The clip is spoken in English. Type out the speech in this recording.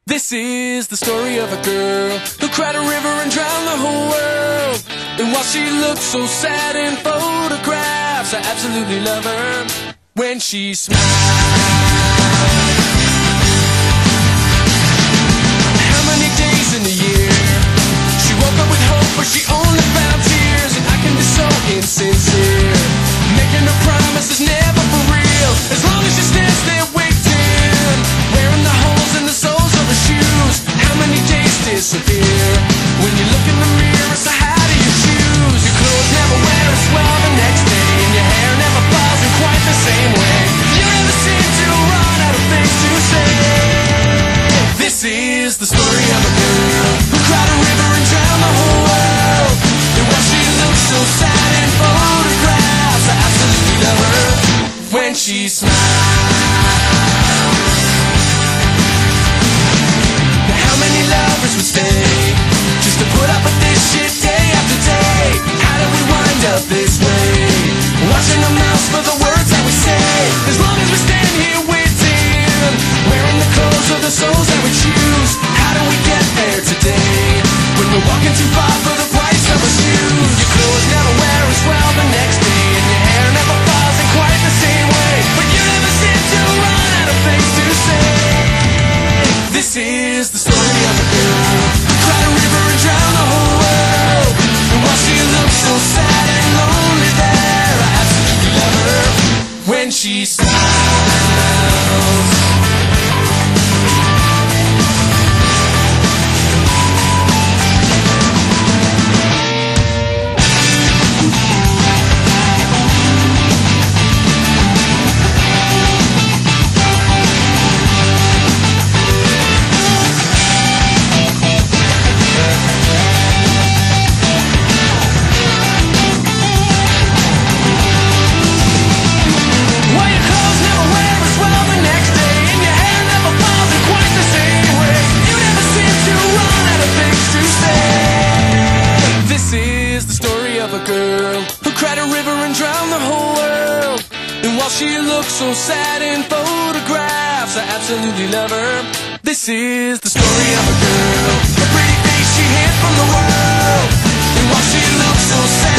This is the story of a girl who cried a river and drowned the whole world. And while she looked so sad in photographs, I absolutely love her when she smiles. How many days in a year she woke up with hope, but she only found tears? And I can be so insincere, making her promises never for real. As long as she stands there waiting, wearing the holes in the soles of her shoes. How many days disappear when you look in the mirror? So how do you choose? Your clothes never wear as well the next day, and your hair never falls in quite the same way. You never seem to run out of things to say. This is the story of a girl who cried a river and drowned the whole world. And while she looks so sad in photographs, I absolutely love her when she smiles. How many lovers would stay just to put up with this shit day after day? How did we wind up this way? Watching our mouths for the words that we say. As long as we stand here waiting, wearing the clothes of the souls that we choose. How do we get there today when we're walking too far for the price of our shoes? Your clothes never wear as well the next day, and your hair never falls in quite the same way. But you never seem to run out of things to say. This is the story of a girl who cried a river and drowned the whole world. And while she looks so sad and lonely there, I absolutely love her when she smiles. She looks so sad in photographs, I absolutely love her. This is the story of a girl, a pretty face she hid from the world. And while she looks so sad